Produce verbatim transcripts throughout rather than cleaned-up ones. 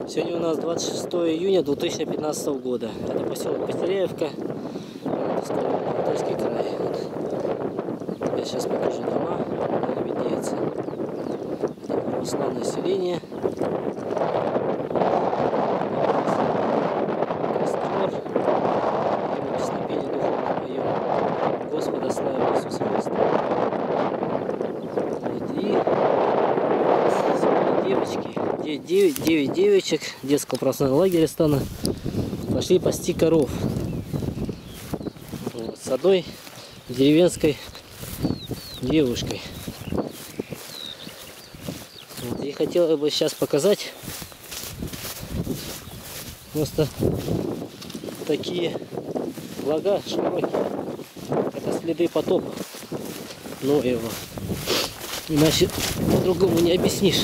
Сегодня у нас двадцать шестое июня две тысячи пятнадцатого года. Это поселок Пестереевка, Алтайский край. Я сейчас покажу дома, как виднеется. Это рослое население. Костер. И мы песнопение духовно поем. Господа славим Иисуса Христа. И девочки. девять, девять девочек детского православного лагеря стана пошли пасти коров вот, с одной деревенской девушкой. Вот, и хотел бы сейчас показать просто такие лага широкие. Это следы потопа Ноева. Иначе по-другому не объяснишь.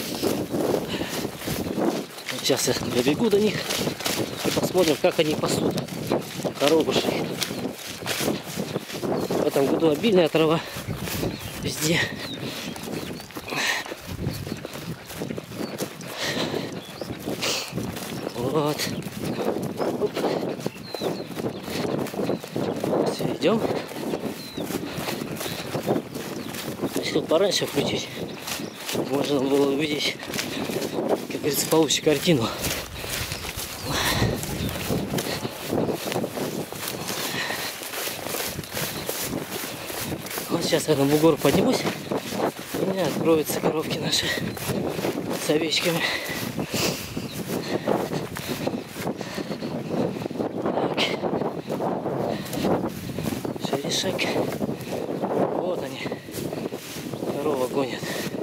Сейчас я добегу до них и посмотрим, как они пасут коровушек. В этом году обильная трава везде. Вот. Все, идем. Решил пораньше включить. Можно было увидеть, как говорится, получше картину. Вот сейчас я на бугор поднимусь, и у меня откроются коровки наши с овечками. Так. Шеришек. Вот они. Корова гонят.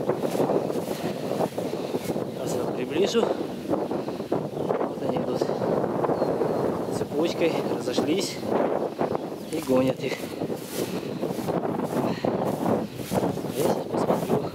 Сейчас я приближу. Вот они идут цепочкой, разошлись и гонят их. Я сейчас посмотрю.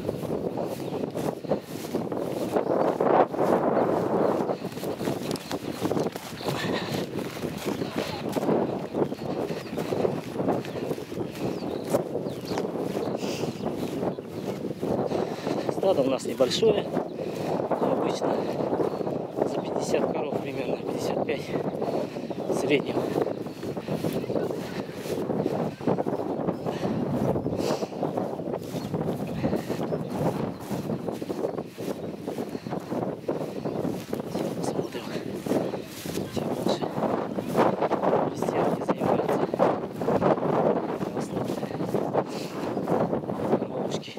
Стадо у нас небольшое. Обычно за пятьдесят коров примерно, пятьдесят пять в среднем. Посмотрим, чем наши крестьяне занимаются. Коровушки.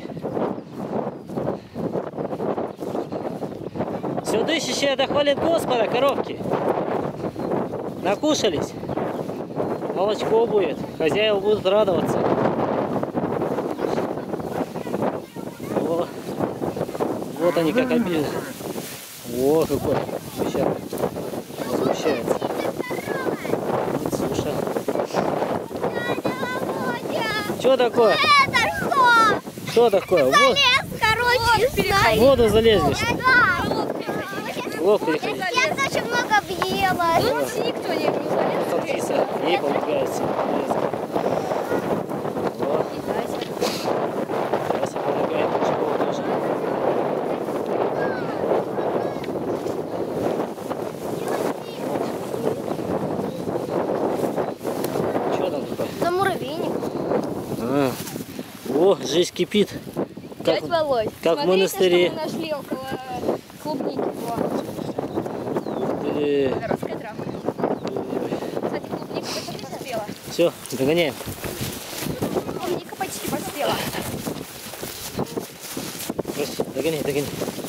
Все дышащие да хвалит Господа, коровки. Накушались. Молочко будет. Хозяева будут радоваться. О, вот они как обильно. О, какой пещера. Возмущается. Слушай. Что такое? Это что? Что такое? Вот. Залез, короче, В воду залезли. Лоб переходить. Я очень много объела. Ну, никто не залез. Алфиса, ей помогается. Вот. Сейчас помогает школа тоже. Что там такое? Это муравейник. А. О, жизнь кипит. Как, Дядь Володь, как в смотрите, монастыре. что мы нашли около клубники. Э, Русская травка. Кстати, клубника почти поспела. Все, догоняем. Клубника почти поспела. Просто догоняй, догоняй.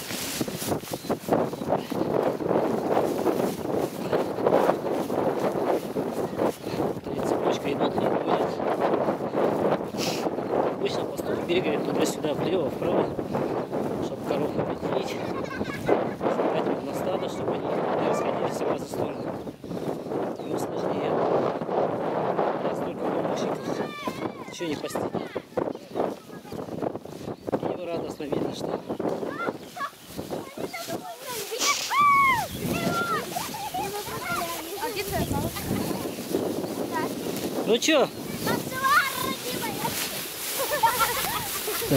И цепочка идут и гонят. Обычно пастух бегает туда-сюда, влево, вправо, чтобы коров объединить. Собрать их на стадо, чтобы они не расходились в разные стороны. Ему сложнее. У нас только помощников. Ничего не пасти. И радостно видно, что А где твоя палка? ну чё? Да.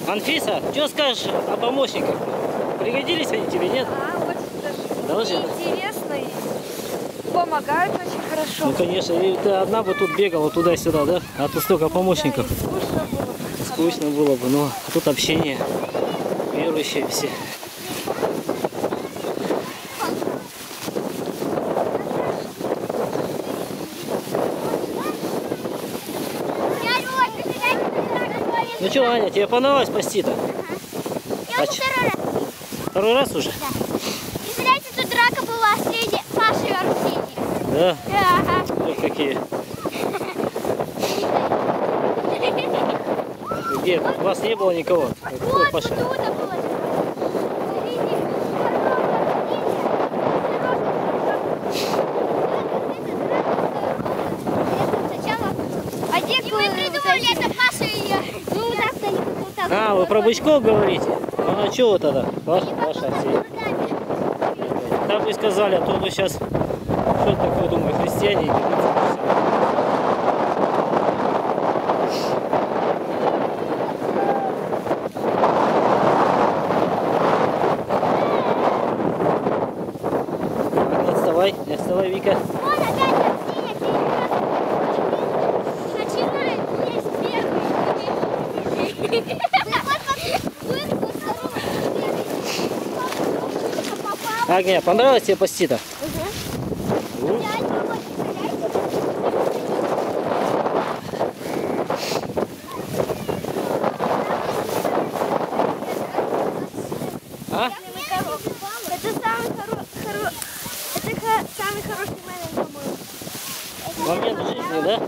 Анфиса, что скажешь о помощниках? Пригодились они тебе, нет? А, очень даже Должен. интересно и помогают очень хорошо. Ну, конечно, и ты одна бы тут бегала туда-сюда, да? А тут столько помощников. Да, и скучно было бы. Скучно было бы, но тут общение, верующие все. Ну что, Аня, тебе понравилось пасти-то? Я А уже ч- второй раз. Второй раз уже? Да. Представляете, тут драка была среди Паши и Арсения. Да? Да. Вот какие. Где? У вас не было никого? Какой Вот, Паша? вот тут было. А где мы придумали, это Паша и я. Ну, вот так-то они вот так. А, вы про бычков говорите? Ну а что вы тогда? Ваш, ваш Арсений. Так вы сказали, а то вы сейчас, что такое, думаю, христиане и бегут. Не отставай, не отставай, Вика. Вот опять Арсения, начинает есть первый. Агния, понравилось тебе пасти-то? Ну, а? Это самый хоро- хоро- это ха- самый хороший момент, по-моему. Момент жизни, да?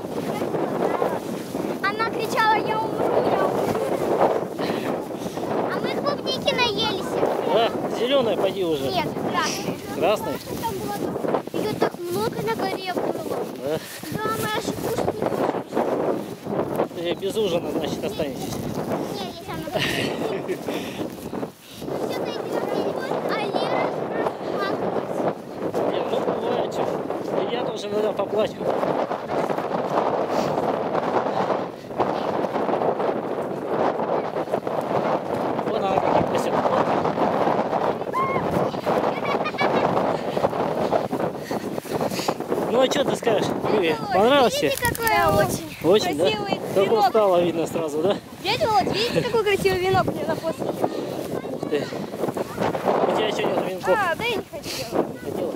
Она кричала: я умру, я умру. А мы клубники наелись. Да? Зеленая, пойди уже. Нет, красный. Красный? Там было, ее так много на горе было. Да. Да, мы аж кушать не можем. Ты без ужина, значит, останетесь. Нет, я сама. Все а Лера расплакалась. Не, ну бывает, что. И я тоже иногда поплачу. Вон она как пасет. Ну а что ты скажешь, Юрий? Понравилось тебе? Видите, какое очень. Очень, да? Красивый Только венок. устала, видно сразу, да? Дядя Володь, видите, какой красивый венок мне на после? Ух ты. У тебя еще нет венков. А, да я не хотела. Не хотела?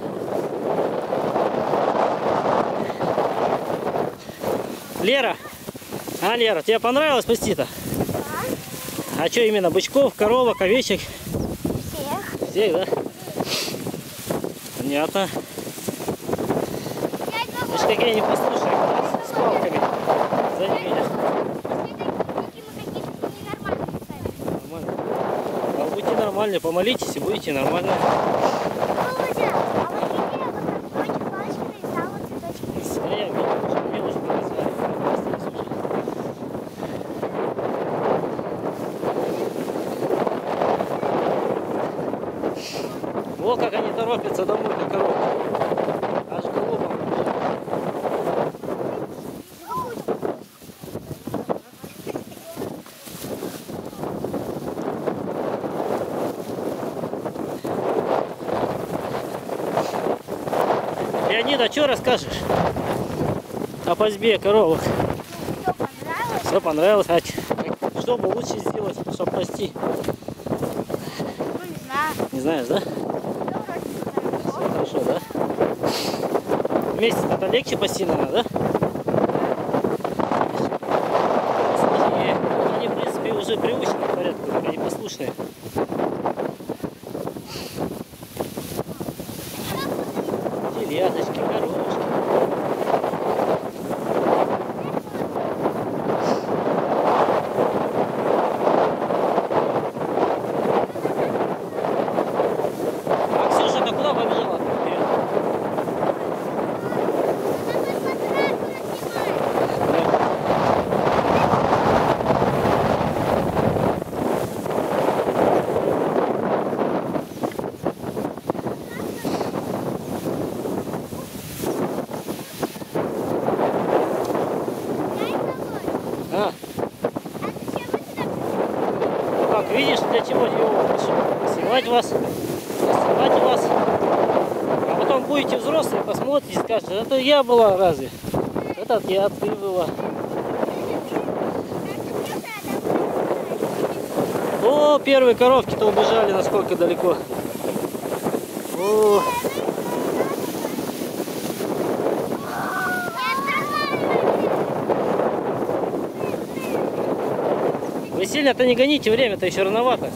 Лера! А, Лера, тебе понравилось пасти-то? А что именно? Бычков, коровок, овечек? Всех. Всех, да? Понятно. Дядя Вы ж какие непослушные, с палками. За ними идешь. Нормально. А вы будьте нормальны, помолитесь и будете нормально. А я видел, что мне уже показали. Во как они торопятся домой на корову. Аж голубом. Леонида, что расскажешь о пасьбе коровок? Все понравилось? А ч- как- что бы лучше сделать, чтобы пасти? Не знаешь, да? Все хорошо, да? Вместе это легче пасти, наверное, да? Сложнее. Они, в принципе, уже привычны к порядку, только они послушные. Теляточки, коровушки. А Ксюша-то куда побежала? Вперед. А, для чего его лучше снимать вас, снимать вас. А потом будете взрослые, посмотрите, скажете, это я была разве? Это я, ты была. О, первые коровки-то убежали, насколько далеко. О. Вы сильно-то не гоните, время-то еще рановато.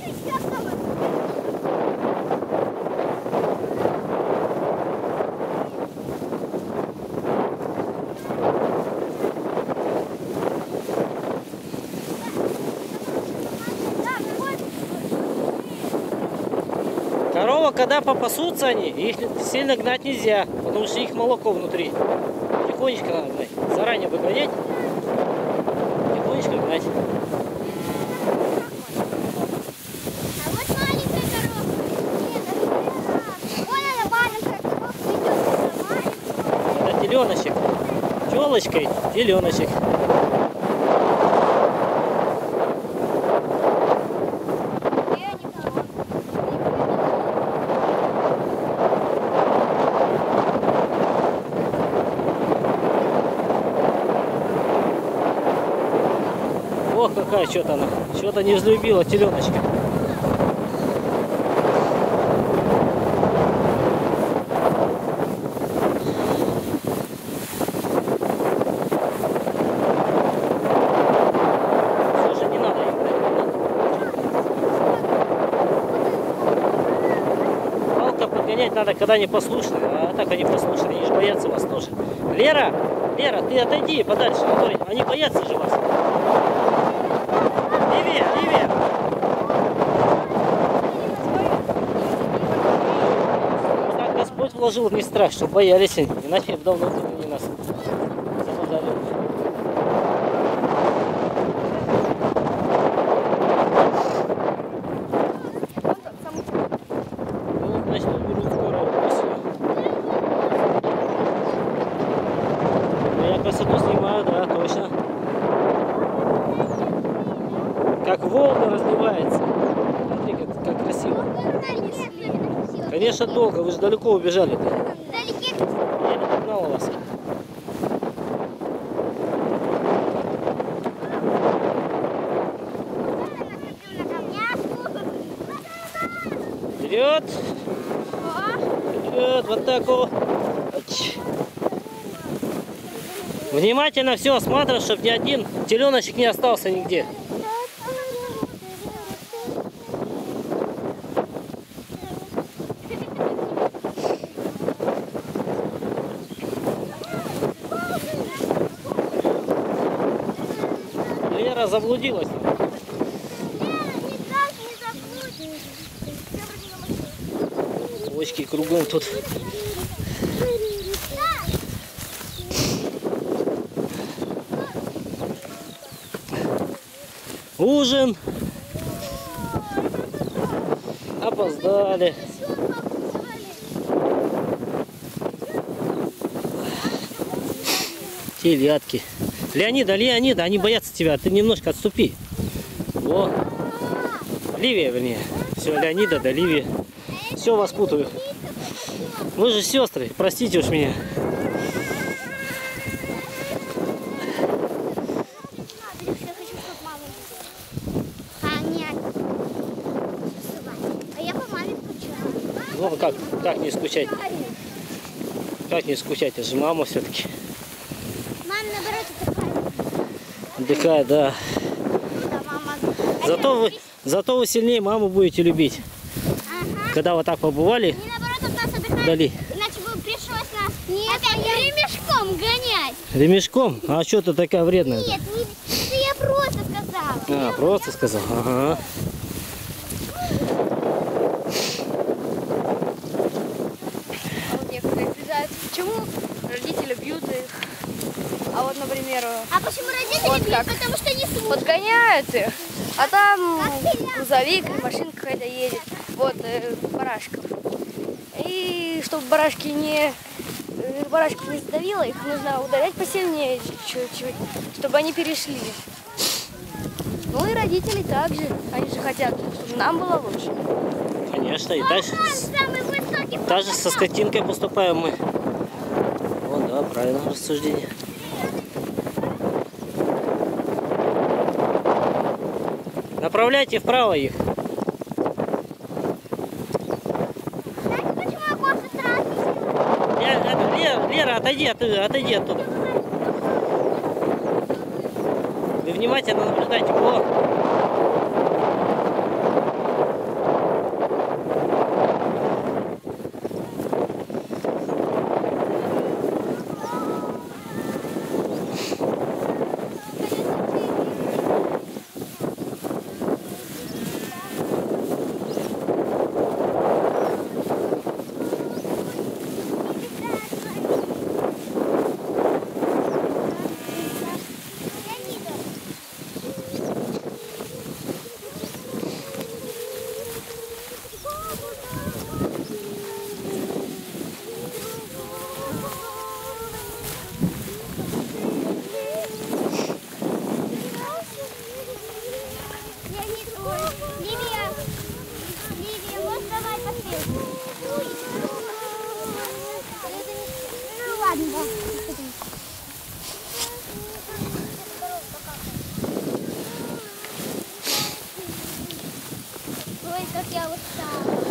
Корова, когда попасутся они, их сильно гнать нельзя, потому что их молоко внутри. Тихонечко надо гнать. Заранее выгонять, тихонечко гнать. А вот маленькая коровка. Вон она маленькая коровка идет. Это теленочек. Телочкой теленочек. Ох, какая что-то она. Что-то не взлюбила теленочка. Слушай, не надо их, не надо. Палка подгонять надо, когда они послушны. А так они послушны, они же боятся вас тоже. Лера, Лера, ты отойди подальше. Ой, они боятся же вас. Ливия, Ливия. Так Господь вложил в них страх, чтобы боялись они. Иначе давно не нас замазали. Ну, значит, уберут корову. Ну, я красоту снимаю, да, точно. Как волны разливается. Смотри, как, как красиво. Конечно, долго. Вы же далеко убежали-то. Я не догнала вас. Вперед! Вперед! Вот так вот. Внимательно все осматривай, чтобы ни один теленочек не остался нигде. Лера заблудилась. Почки кругом тут. Ужин. Опоздали. Телятки. Леонида, Леонида, они боятся тебя. Ты немножко отступи. О. Ливия, вернее. Все, Леонида, да Ливия. Все вас путаю. Вы же сестры, простите уж меня. Ну как, как не скучать? Как не скучать? Это же мама все-таки. Мама, наоборот, отдыхает. Отдыхает, да. Да, мама. Зато вы, зато вы сильнее маму будете любить. Ага. Когда вот так побывали Не наоборот от нас отдыхает. вдали. Иначе бы пришлось нас Нет, опять я... ремешком гонять. Ремешком? А что ты такая вредная? Нет, не... это я просто сказала. А, Я просто сказал. Ага. А вот некоторые обижаются. Почему родители бьют их? А вот, например, А почему родители Вот бьют? как. Потому что не слушают. подгоняют их, а там Как тебя? грузовик или машинка какая-то едет. Вот, э, барашков. И чтобы барашки не э, барашки не сдавило, их нужно ударять посильнее чуть-чуть, чтобы они перешли. Ну и родители также. Они же хотят, чтобы нам было лучше. Конечно, и дальше Самый высокий. даже со скотинкой поступаем мы. Вот, да, правильное рассуждение. Направляйте вправо их. Знаете, почему я кофе сразу не Лера, Лера, Лера, отойди, отойди, отойди оттуда. Вы внимательно наблюдайте. О! Ливия, Ливия, вот давай пострелку. Ну ладно, да. Ой, как я устала.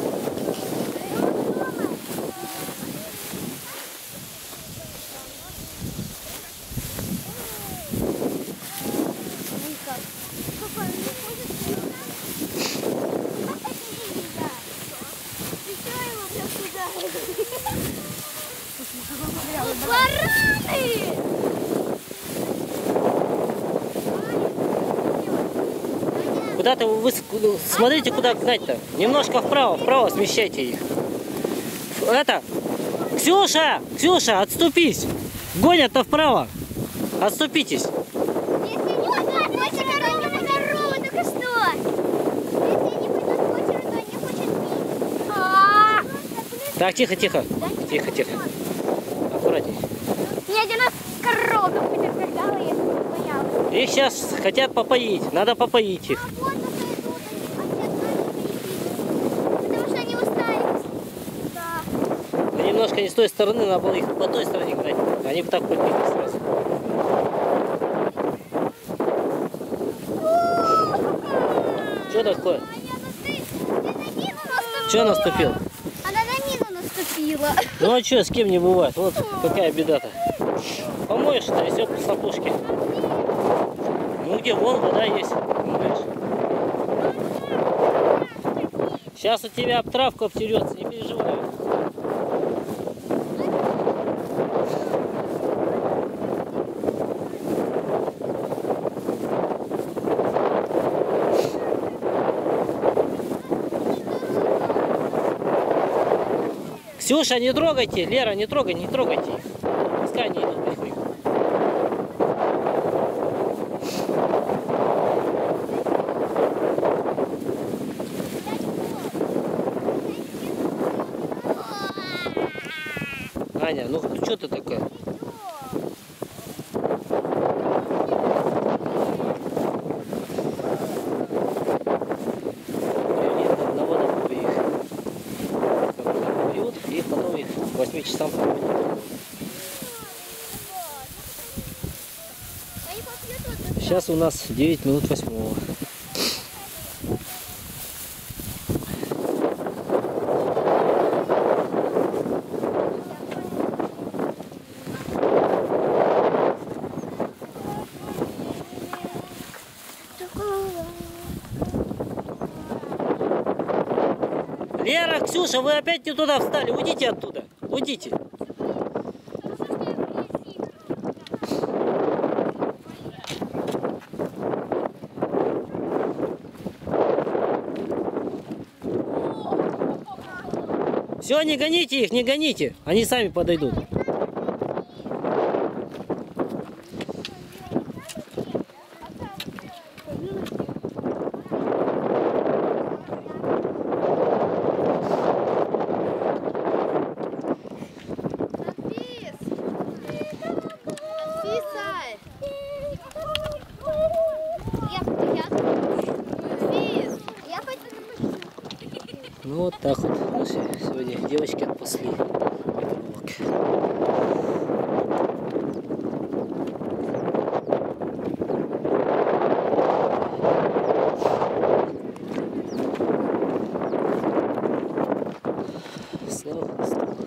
Бараны! Куда-то вы смотрите, куда гнать-то. Немножко вправо, вправо смещайте их. Это, Ксюша, Ксюша, отступись. Гонят-то вправо. Отступитесь. Если не хочет, то не здорово, только что. Если не пойдет к кучеру, то не хочет пить. А-а-а. Так, тихо, тихо. Тихо, тихо. Аккуратней. Ни один раз корова какую-то пригнала, я не боялась. Их сейчас хотят попоить. Надо попоить их. Вот это идут они, отец, потому что они устали. Да. Но немножко не с той стороны, надо было их по той стороне гнать. Они бы так попили сразу. Что такое? Что наступил? Она на мину наступила. Ну а что, с кем не бывает? Вот какая беда-то. Помоешь-то, и все по сапушке. Ну где, вон вода есть. Помоешь. Сейчас у тебя об травку обтерется, не переживай. Ксюша, не трогайте, Лера, не трогай, не трогайте их. Пускай они идут потихоньку. Аня, ну что ты такая? На воду их. И потом их к восьми часам проводят. Сейчас у нас девять минут восьмого. Лера, Ксюша, вы опять не туда встали. Уйдите оттуда. Уйдите. Все, не гоните их, не гоните. Они сами подойдут. Я Вот так вот наши сегодня девочки отпасли коровок. Слава Христу.